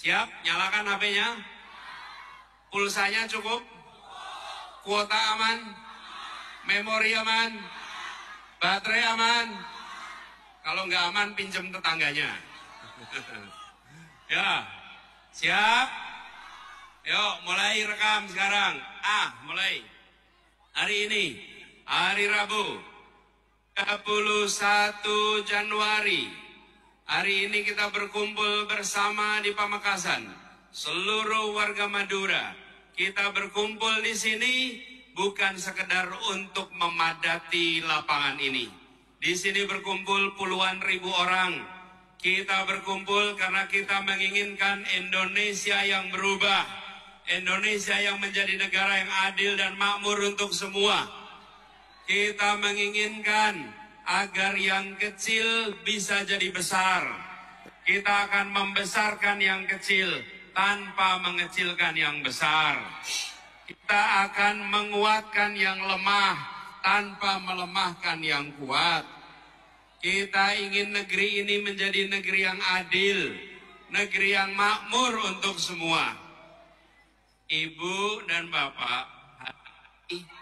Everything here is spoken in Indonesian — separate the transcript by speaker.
Speaker 1: Siap? Nyalakan HP-nya. Pulsanya cukup? Kuota aman? Memori aman? Baterai aman? Kalau nggak aman, pinjam tetangganya. Ya, siap? Yuk, mulai rekam sekarang. Mulai. Hari ini, hari Rabu, 31 Januari. Hari ini kita berkumpul bersama di Pamekasan. Seluruh warga Madura, kita berkumpul di sini bukan sekedar untuk memadati lapangan ini. Di sini berkumpul puluhan ribu orang. Kita berkumpul karena kita menginginkan Indonesia yang berubah. Indonesia yang menjadi negara yang adil dan makmur untuk semua. Kita menginginkan agar yang kecil bisa jadi besar. Kita akan membesarkan yang kecil tanpa mengecilkan yang besar. Kita akan menguatkan yang lemah tanpa melemahkan yang kuat. Kita ingin negeri ini menjadi negeri yang adil, negeri yang makmur untuk semua. Ibu dan Bapak,